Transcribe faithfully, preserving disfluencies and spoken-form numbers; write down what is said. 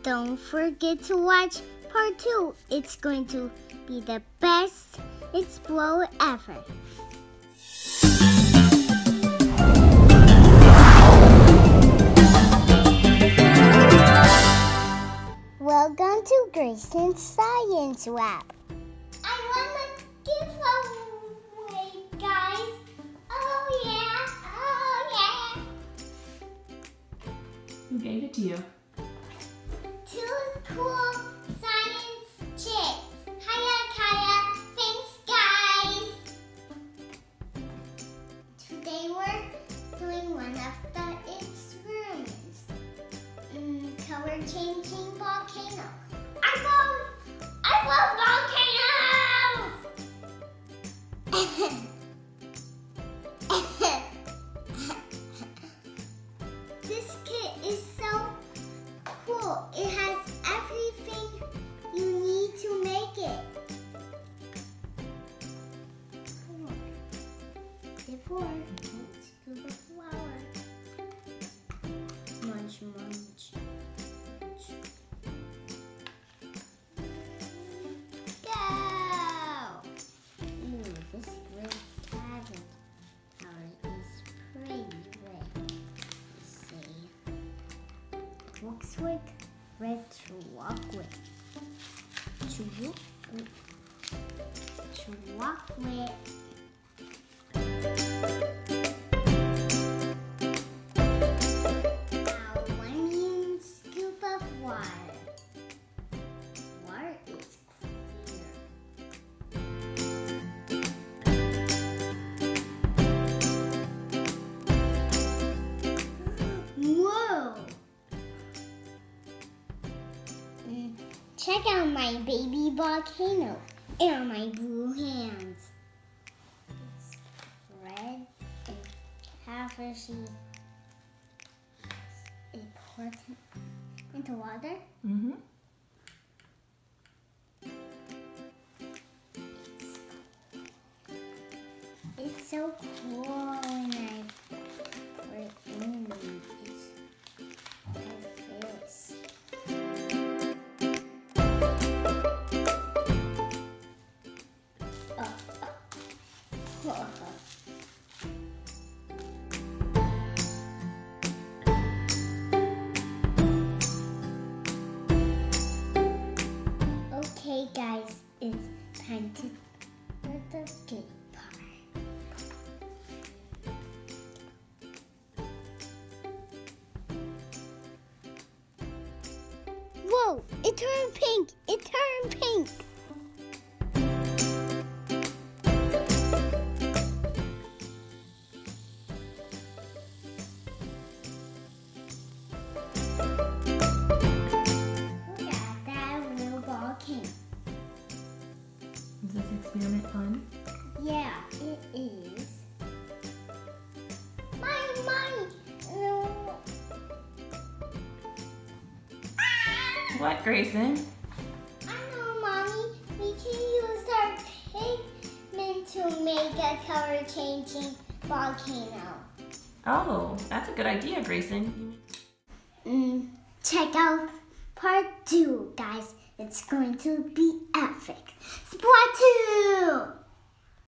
don't forget to watch part two. It's going to be the best explode ever. Welcome to Gracyn's Science Lab. I want to give away, guys. Oh yeah, oh yeah. Who gave it to you? Two cool science chicks. Hiya, Kaya. Thanks, guys. Today we're doing one of the experiments. Mm, color changing volcano. I love, I love volcanoes! This kit is so cool. It has everything you need to make it. Before, let's do the flour. Munch, munch. Go! Ooh, this red cabin flour is pretty red. Let's see. Looks like red chocolate. Chocolate. Chocolate. Now one scoop of water. Water is clear. Whoa! Mm, check out my baby volcano and my blue hands. It's red and half a sheet. Important into water. Mm-hmm. It's so cool when I put it in. It's like this. Oh, oh. Oh. Okay, guys, it's time to put the good part. Whoa! It turned pink! It turned pink! Look at that little volcano. Is this experiment fun? Yeah, it is. Mine, mine! No. What, Gracyn? I know, Mommy. We can use our pigment to make a color-changing volcano. Oh, that's a good idea, Gracyn. Mm, check out part two, guys. It's going to be epic. Splatoon!